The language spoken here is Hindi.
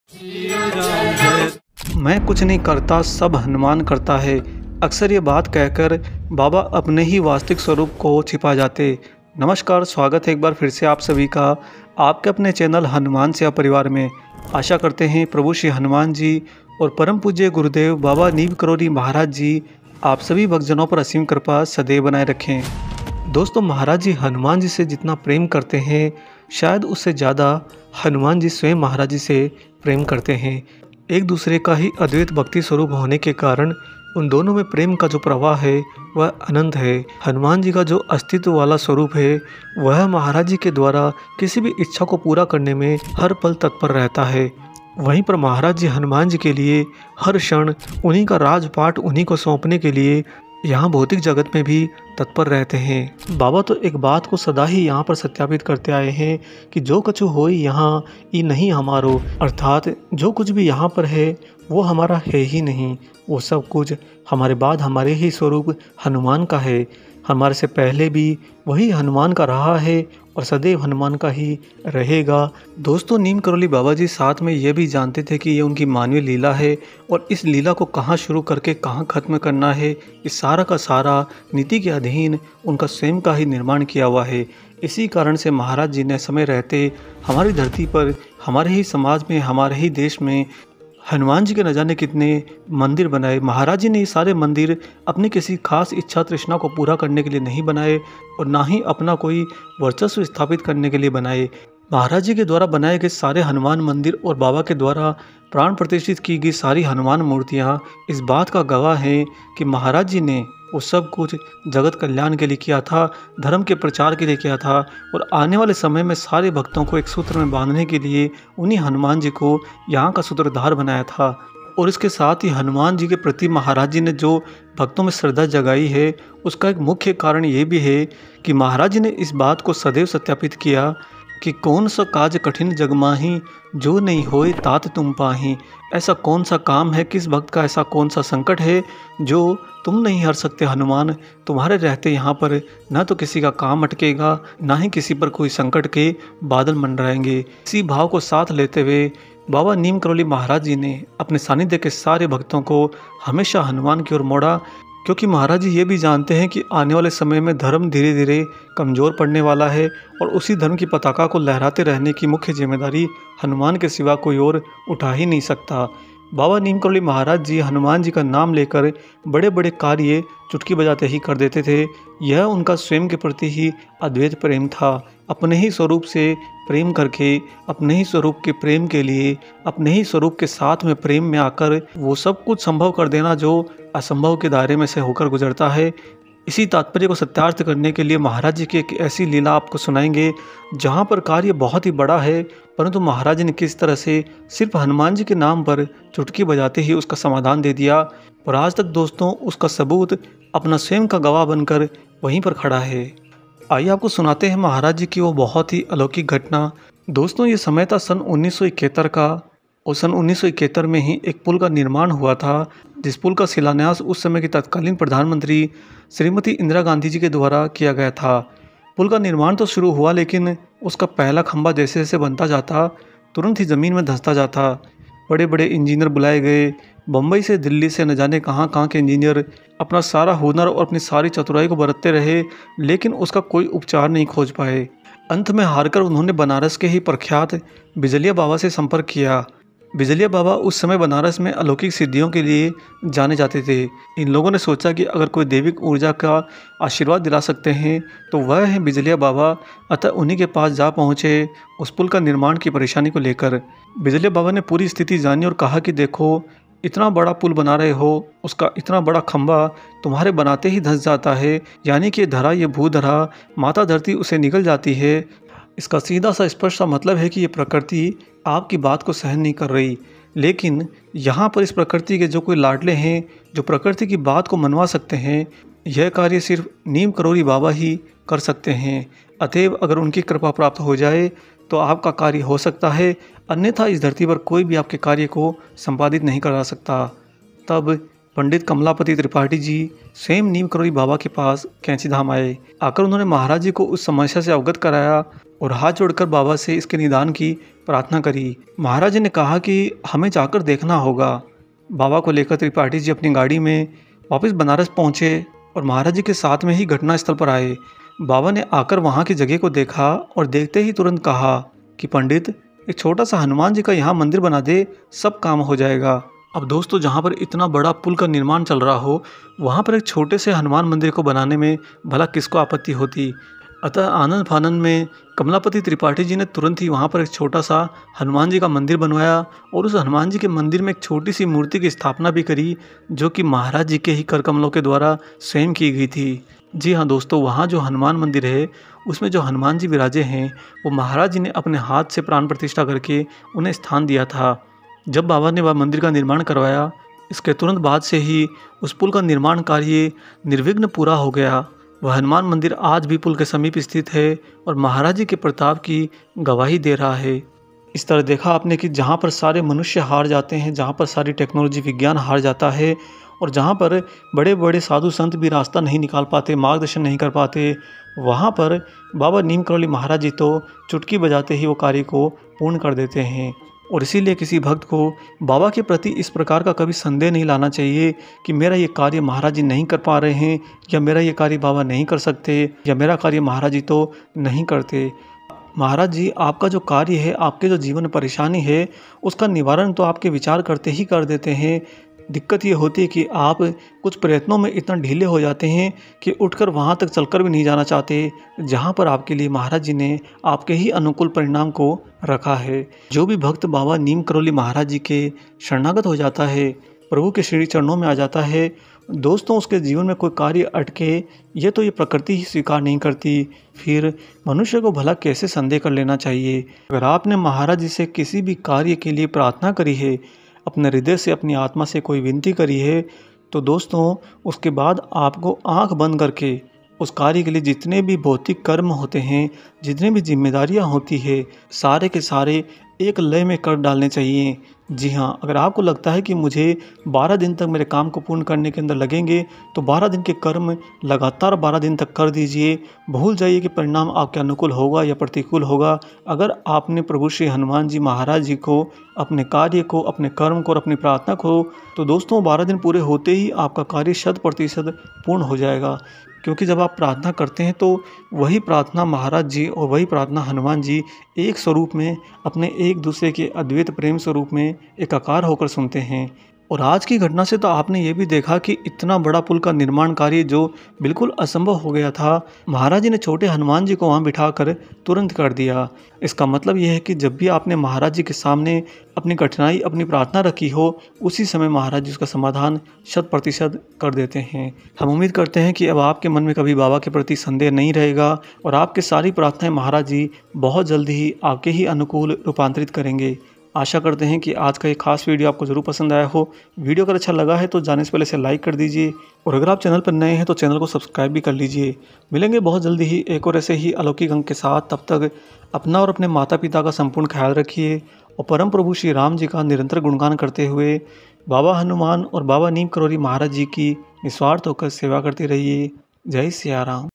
मैं कुछ नहीं करता, सब हनुमान करता है। अक्सर ये बात कहकर बाबा अपने ही वास्तविक स्वरूप को छिपा जाते। नमस्कार, स्वागत है एक बार फिर से आप सभी का आपके अपने चैनल हनुमान सेवा परिवार में। आशा करते हैं प्रभु श्री हनुमान जी और परम पूज्य गुरुदेव बाबा नीम करोली महाराज जी आप सभी भक्तजनों पर असीम कृपा सदैव बनाए रखें। दोस्तों, महाराज जी हनुमान जी से जितना प्रेम करते हैं, शायद उससे ज़्यादा हनुमान जी स्वयं महाराज जी से प्रेम करते हैं। एक दूसरे का ही अद्वैत भक्ति स्वरूप होने के कारण उन दोनों में प्रेम का जो प्रवाह है वह अनंत है। हनुमान जी का जो अस्तित्व वाला स्वरूप है वह महाराज जी के द्वारा किसी भी इच्छा को पूरा करने में हर पल तत्पर रहता है। वहीं पर महाराज जी हनुमान जी के लिए हर क्षण उन्हीं का राजपाट उन्हीं को सौंपने के लिए यहाँ भौतिक जगत में भी तत्पर रहते हैं। बाबा तो एक बात को सदा ही यहाँ पर सत्यापित करते आए हैं कि जो कछु होई यहाँ ये नहीं हमारो, अर्थात जो कुछ भी यहाँ पर है वो हमारा है ही नहीं, वो सब कुछ हमारे बाद हमारे ही स्वरूप हनुमान का है। हमारे से पहले भी वही हनुमान का रहा है और सदैव हनुमान का ही रहेगा। दोस्तों, नीम करोली बाबा जी साथ में ये भी जानते थे कि ये उनकी मानवीय लीला है और इस लीला को कहाँ शुरू करके कहाँ खत्म करना है, इस सारा का सारा नीति के अधीन उनका स्वयं का ही निर्माण किया हुआ है। इसी कारण से महाराज जी ने समय रहते हमारी धरती पर, हमारे ही समाज में, हमारे ही देश में हनुमान जी के न जाने कितने मंदिर बनाए। महाराज जी ने ये सारे मंदिर अपनी किसी खास इच्छा तृष्णा को पूरा करने के लिए नहीं बनाए और ना ही अपना कोई वर्चस्व स्थापित करने के लिए बनाए। महाराज जी के द्वारा बनाए गए सारे हनुमान मंदिर और बाबा के द्वारा प्राण प्रतिष्ठित की गई सारी हनुमान मूर्तियाँ इस बात का गवाह हैं कि महाराज जी ने वो सब कुछ जगत कल्याण के लिए किया था, धर्म के प्रचार के लिए किया था और आने वाले समय में सारे भक्तों को एक सूत्र में बांधने के लिए उन्हीं हनुमान जी को यहाँ का सूत्रधार बनाया था। और इसके साथ ही हनुमान जी के प्रति महाराज जी ने जो भक्तों में श्रद्धा जगाई है उसका एक मुख्य कारण ये भी है कि महाराज जी ने इस बात को सदैव सत्यापित किया कि कौन सा काज कठिन जग माही, जो नहीं होए तात तुम पाही। ऐसा कौन सा काम है, किस भक्त का ऐसा कौन सा संकट है जो तुम नहीं हर सकते हनुमान। तुम्हारे रहते यहाँ पर न तो किसी का काम अटकेगा, ना ही किसी पर कोई संकट के बादल मंडराएंगे। इसी भाव को साथ लेते हुए बाबा नीम करोली महाराज जी ने अपने सानिध्य के सारे भक्तों को हमेशा हनुमान की ओर मोड़ा, क्योंकि महाराज जी ये भी जानते हैं कि आने वाले समय में धर्म धीरे धीरे कमज़ोर पड़ने वाला है और उसी धर्म की पताका को लहराते रहने की मुख्य जिम्मेदारी हनुमान के सिवा कोई और उठा ही नहीं सकता। बाबा नीम करोली महाराज जी हनुमान जी का नाम लेकर बड़े बड़े कार्य चुटकी बजाते ही कर देते थे। यह उनका स्वयं के प्रति ही अद्वैत प्रेम था। अपने ही स्वरूप से प्रेम करके, अपने ही स्वरूप के प्रेम के लिए, अपने ही स्वरूप के साथ में प्रेम में आकर वो सब कुछ संभव कर देना जो असंभव के दायरे में से होकर गुजरता है। इसी तात्पर्य को सत्यार्थ करने के लिए महाराज जी की एक ऐसी लीला आपको सुनाएंगे जहाँ पर कार्य बहुत ही बड़ा है, परंतु महाराज जी ने किस तरह से सिर्फ हनुमान जी के नाम पर चुटकी बजाते ही उसका समाधान दे दिया और आज तक दोस्तों उसका सबूत अपना स्वयं का गवाह बनकर वहीं पर खड़ा है। आइए आपको सुनाते हैं महाराज जी की वो बहुत ही अलौकिक घटना। दोस्तों, ये समय था सन 1971 का और सन 1971 में ही एक पुल का निर्माण हुआ था, जिस पुल का शिलान्यास उस समय की तत्कालीन प्रधानमंत्री श्रीमती इंदिरा गांधी जी के द्वारा किया गया था। पुल का निर्माण तो शुरू हुआ, लेकिन उसका पहला खंभा जैसे जैसे बनता जाता तुरंत ही ज़मीन में धंसता जाता। बड़े बड़े इंजीनियर बुलाए गए, बम्बई से दिल्ली से न जाने कहाँ कहाँ के इंजीनियर अपना सारा हुनर और अपनी सारी चतुराई को बरतते रहे, लेकिन उसका कोई उपचार नहीं खोज पाए। अंत में हारकर उन्होंने बनारस के ही प्रख्यात बिजलिया बाबा से संपर्क किया। बिजलिया बाबा उस समय बनारस में अलौकिक सिद्धियों के लिए जाने जाते थे। इन लोगों ने सोचा कि अगर कोई दैविक ऊर्जा का आशीर्वाद दिला सकते हैं तो वह है बिजलिया बाबा, अतः उन्हीं के पास जा पहुँचे उस पुल का निर्माण की परेशानी को लेकर। बिजलिया बाबा ने पूरी स्थिति जानी और कहा कि देखो, इतना बड़ा पुल बना रहे हो, उसका इतना बड़ा खंभा तुम्हारे बनाते ही धंस जाता है, यानी कि धरा ये भूधरा माता धरती उसे निकल जाती है। इसका सीधा सा स्पष्ट सा मतलब है कि ये प्रकृति आपकी बात को सहन नहीं कर रही। लेकिन यहाँ पर इस प्रकृति के जो कोई लाडले हैं, जो प्रकृति की बात को मनवा सकते हैं, यह कार्य सिर्फ नीम करोली बाबा ही कर सकते हैं। अतएव अगर उनकी कृपा प्राप्त हो जाए तो आपका कार्य हो सकता है, अन्यथा इस धरती पर कोई भी आपके कार्य को संपादित नहीं करा सकता। तब पंडित कमलापति त्रिपाठी जी स्वयं नीम करोली बाबा के पास कैंची धाम आए। आकर उन्होंने महाराज जी को उस समस्या से अवगत कराया और हाथ जोड़कर बाबा से इसके निदान की प्रार्थना करी। महाराज जी ने कहा कि हमें जाकर देखना होगा। बाबा को लेकर त्रिपाठी जी अपनी गाड़ी में वापस बनारस पहुंचे और महाराज जी के साथ में ही घटनास्थल पर आए। बाबा ने आकर वहां की जगह को देखा और देखते ही तुरंत कहा कि पंडित, एक छोटा सा हनुमान जी का यहाँ मंदिर बना दे, सब काम हो जाएगा। अब दोस्तों, जहाँ पर इतना बड़ा पुल का निर्माण चल रहा हो, वहाँ पर एक छोटे से हनुमान मंदिर को बनाने में भला किसको आपत्ति होती। अतः आनंद फानंद में कमलापति त्रिपाठी जी ने तुरंत ही वहाँ पर एक छोटा सा हनुमान जी का मंदिर बनवाया और उस हनुमान जी के मंदिर में एक छोटी सी मूर्ति की स्थापना भी करी, जो कि महाराज जी के ही कर कमलों के द्वारा स्वयं की गई थी। जी हाँ दोस्तों, वहाँ जो हनुमान मंदिर है उसमें जो हनुमान जी विराजे हैं वो महाराज जी ने अपने हाथ से प्राण प्रतिष्ठा करके उन्हें स्थान दिया था। जब बाबा ने वह मंदिर का निर्माण करवाया, इसके तुरंत बाद से ही उस पुल का निर्माण कार्य निर्विघ्न पूरा हो गया। वह हनुमान मंदिर आज भी पुल के समीप स्थित है और महाराज जी के प्रताप की गवाही दे रहा है। इस तरह देखा आपने कि जहाँ पर सारे मनुष्य हार जाते हैं, जहाँ पर सारी टेक्नोलॉजी विज्ञान हार जाता है और जहाँ पर बड़े बड़े साधु संत भी रास्ता नहीं निकाल पाते, मार्गदर्शन नहीं कर पाते, वहाँ पर बाबा नीम करोली महाराज जी तो चुटकी बजाते ही वो कार्य को पूर्ण कर देते हैं। और इसीलिए किसी भक्त को बाबा के प्रति इस प्रकार का कभी संदेह नहीं लाना चाहिए कि मेरा ये कार्य महाराज जी नहीं कर पा रहे हैं, या मेरा ये कार्य बाबा नहीं कर सकते, या मेरा कार्य महाराज जी तो नहीं करते। महाराज जी आपका जो कार्य है, आपके जो जीवन में परेशानी है, उसका निवारण तो आपके विचार करते ही कर देते हैं। दिक्कत ये होती है कि आप कुछ प्रयत्नों में इतना ढीले हो जाते हैं कि उठकर वहाँ तक चलकर भी नहीं जाना चाहते, जहाँ पर आपके लिए महाराज जी ने आपके ही अनुकूल परिणाम को रखा है। जो भी भक्त बाबा नीम करोली महाराज जी के शरणागत हो जाता है, प्रभु के श्री चरणों में आ जाता है, दोस्तों उसके जीवन में कोई कार्य अटके, ये तो ये प्रकृति ही स्वीकार नहीं करती, फिर मनुष्य को भला कैसे संदेह कर लेना चाहिए। अगर आपने महाराज जी से किसी भी कार्य के लिए प्रार्थना करी है, अपने हृदय से, अपनी आत्मा से कोई विनती करी है, तो दोस्तों उसके बाद आपको आंख बंद करके उस कार्य के लिए जितने भी भौतिक कर्म होते हैं, जितनी भी जिम्मेदारियां होती है, सारे के सारे एक लय में कर डालने चाहिए। जी हाँ, अगर आपको लगता है कि मुझे 12 दिन तक मेरे काम को पूर्ण करने के अंदर लगेंगे, तो 12 दिन के कर्म लगातार 12 दिन तक कर दीजिए। भूल जाइए कि परिणाम आपके अनुकूल होगा या प्रतिकूल होगा। अगर आपने प्रभु श्री हनुमान जी महाराज जी को, अपने कार्य को, अपने कर्म को और अपनी प्रार्थना को, तो दोस्तों 12 दिन पूरे होते ही आपका कार्य 100% पूर्ण हो जाएगा। क्योंकि जब आप प्रार्थना करते हैं तो वही प्रार्थना महाराज जी और वही प्रार्थना हनुमान जी एक स्वरूप में, अपने एक दूसरे के अद्वैत प्रेम स्वरूप में एकाकार होकर सुनते हैं। और आज की घटना से तो आपने ये भी देखा कि इतना बड़ा पुल का निर्माण कार्य जो बिल्कुल असंभव हो गया था, महाराज जी ने छोटे हनुमान जी को वहाँ बिठाकर तुरंत कर दिया। इसका मतलब यह है कि जब भी आपने महाराज जी के सामने अपनी कठिनाई, अपनी प्रार्थना रखी हो, उसी समय महाराज जी उसका समाधान 100% कर देते हैं। हम उम्मीद करते हैं कि अब आपके मन में कभी बाबा के प्रति संदेह नहीं रहेगा और आपकी सारी प्रार्थनाएं महाराज जी बहुत जल्दी ही आपके ही अनुकूल रूपांतरित करेंगे। आशा करते हैं कि आज का ये खास वीडियो आपको ज़रूर पसंद आया हो। वीडियो अगर अच्छा लगा है तो जाने से पहले इसे लाइक कर दीजिए और अगर आप चैनल पर नए हैं तो चैनल को सब्सक्राइब भी कर लीजिए। मिलेंगे बहुत जल्दी ही एक और ऐसे ही अलौकिक अंक के साथ। तब तक अपना और अपने माता पिता का संपूर्ण ख्याल रखिए और परम प्रभु श्री राम जी का निरंतर गुणगान करते हुए बाबा हनुमान और बाबा नीम करोली महाराज जी की निस्वार्थ होकर सेवा करते रहिए। जय सिया राम।